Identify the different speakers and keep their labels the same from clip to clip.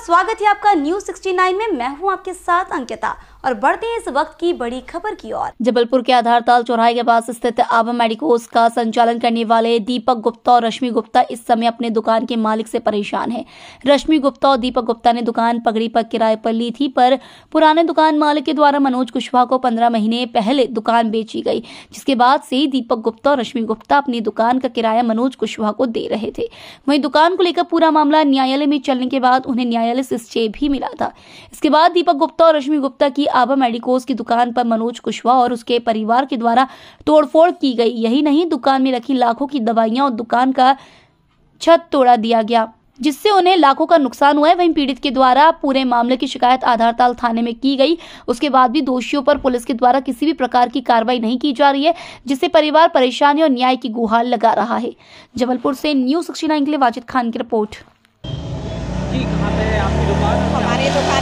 Speaker 1: स्वागत है आपका न्यूज 69 में। मैं हूं आपके साथ अंकिता और बढ़ते हैं इस वक्त की बड़ी खबर की ओर। जबलपुर के आधारताल चौराहे के पास स्थित आभा मेडिकोज का संचालन करने वाले दीपक गुप्ता और रश्मि गुप्ता इस समय अपने दुकान के मालिक से परेशान हैं। रश्मि गुप्ता और दीपक गुप्ता ने दुकान पगड़ी पर किराए पर ली थी, पर पुराने दुकान मालिक के द्वारा मनोज कुशवाहा को 15 महीने पहले दुकान बेची गई, जिसके बाद से ही दीपक गुप्ता और रश्मि गुप्ता अपनी दुकान का किराया मनोज कुशवाहा को दे रहे थे। वहीं दुकान को लेकर पूरा मामला न्यायालय में चलने के बाद उन्हें न्यायालय से स्टे भी मिला था। इसके बाद दीपक गुप्ता और रश्मि गुप्ता की आभा मेडिकोज की दुकान पर मनोज कुशवाहा और उसके परिवार के द्वारा तोड़फोड़ की गई। यही नहीं, दुकान में रखी लाखों की दवाइयां और दुकान का छत तोड़ा दिया गया, जिससे उन्हें लाखों का नुकसान हुआ है। वहीं पीड़ित के द्वारा पूरे मामले की शिकायत आधारताल थाने में की गई। उसके बाद भी दोषियों पर पुलिस के द्वारा किसी भी प्रकार की कार्रवाई नहीं की जा रही है, जिससे परिवार परेशानी और न्याय की गुहार लगा रहा है। जबलपुर से न्यूज 69 के लिए वाजिद खान की रिपोर्ट।
Speaker 2: जी, कहाँ पे है आपकी दुकान?
Speaker 3: हमारी दुकान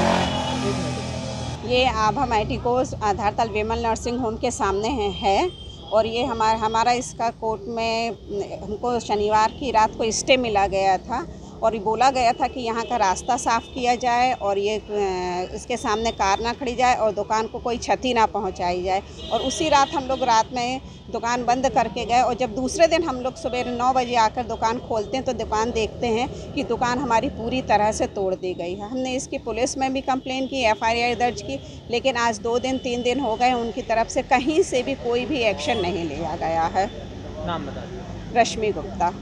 Speaker 3: ये Abha medicos Adhartal Vimal nursing home के सामने है और ये हमारा इसका कोर्ट में हमको शनिवार की रात को स्टे मिला गया था और बोला गया था कि यहाँ का रास्ता साफ़ किया जाए और ये इसके सामने कार ना खड़ी जाए और दुकान को कोई क्षति ना पहुँचाई जाए। और उसी रात हम लोग रात में दुकान बंद करके गए और जब दूसरे दिन हम लोग सुबह 9 बजे आकर दुकान खोलते हैं तो दुकान देखते हैं कि दुकान हमारी पूरी तरह से तोड़ दी गई है। हमने इसकी पुलिस में भी कंप्लेन की, FIR दर्ज की, लेकिन आज 2 दिन 3 दिन हो गए, उनकी तरफ से कहीं से भी कोई भी एक्शन नहीं लिया गया है।
Speaker 2: नाम बता दीजिए।
Speaker 3: रश्मि गुप्ता।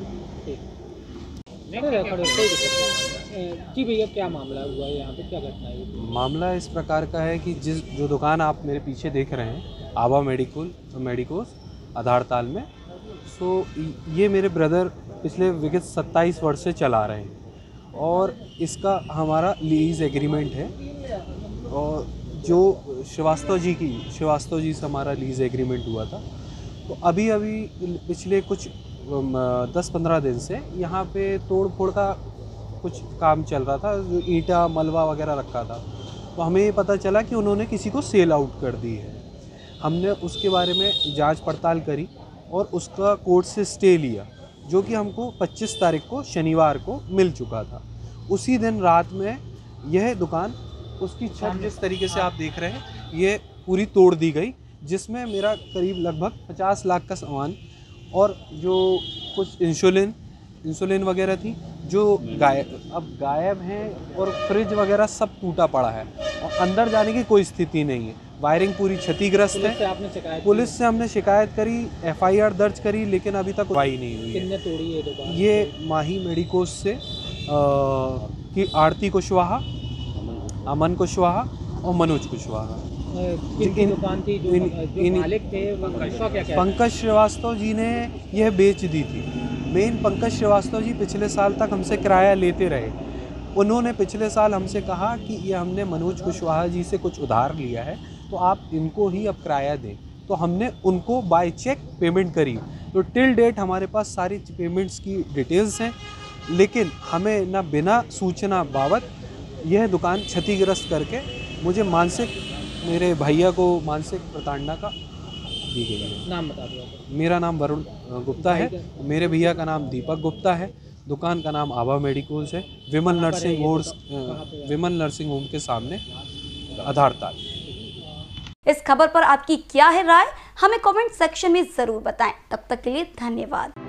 Speaker 2: जी भैया, क्या मामला हुआ है यहाँ पे, क्या घटना है?
Speaker 4: मामला इस प्रकार का है कि जो दुकान आप मेरे पीछे देख रहे हैं, आभा मेडिकोज आधारताल में, सो ये मेरे ब्रदर पिछले विगत 27 वर्ष से चला रहे हैं और इसका हमारा लीज एग्रीमेंट है और जो श्रीवास्तव जी से हमारा लीज एग्रीमेंट हुआ था। तो अभी पिछले कुछ 10-15 दिन से यहाँ पे तोड़ फोड़ का कुछ काम चल रहा था, जो ईंटा मलबा वगैरह रखा था। तो हमें ये पता चला कि उन्होंने किसी को सेल आउट कर दी है। हमने उसके बारे में जांच पड़ताल करी और उसका कोर्ट से स्टे लिया, जो कि हमको 25 तारीख को शनिवार को मिल चुका था। उसी दिन रात में यह दुकान, उसकी छत जिस तरीके से आप देख रहे हैं, ये पूरी तोड़ दी गई, जिसमें मेरा करीब लगभग 50 लाख का सामान और जो कुछ इंसुलिन वगैरह थी जो गायब हैं और फ्रिज वगैरह सब टूटा पड़ा है और अंदर जाने की कोई स्थिति नहीं है। वायरिंग पूरी क्षतिग्रस्त है। पुलिस से हमने शिकायत करी, FIR दर्ज करी, लेकिन अभी तक कार्रवाई नहीं हुई है।
Speaker 2: किसने तोड़ी ये दुकान?
Speaker 4: ये माही मेडिकोज से की आरती कुशवाहा, अमन कुशवाहा और मनोज कुशवाहा।
Speaker 2: किसकी दुकान थी? जो मालिक थे
Speaker 4: पंकज श्रीवास्तव जी ने यह बेच दी थी। मेन पंकज श्रीवास्तव जी पिछले साल तक हमसे किराया लेते रहे। उन्होंने पिछले साल हमसे कहा कि ये हमने मनोज कुशवाहा जी से कुछ उधार लिया है, तो आप इनको ही अब किराया दें। तो हमने उनको बाय चेक पेमेंट करी। तो टिल डेट हमारे पास सारी पेमेंट्स की डिटेल्स हैं, लेकिन हमें ना बिना सूचना बाबत यह दुकान क्षतिग्रस्त करके मुझे मेरे भैया को मानसिक प्रताड़ना का दी गई है।
Speaker 2: नाम बता दो।
Speaker 4: मेरा नाम वरुण गुप्ता है, मेरे भैया का नाम दीपक गुप्ता है, दुकान का नाम आभा मेडिकोज है, विमल नर्सिंग होम के सामने आधारताल।
Speaker 1: इस खबर पर आपकी क्या है राय, हमें कमेंट सेक्शन में जरूर बताएं। तब तक के लिए धन्यवाद।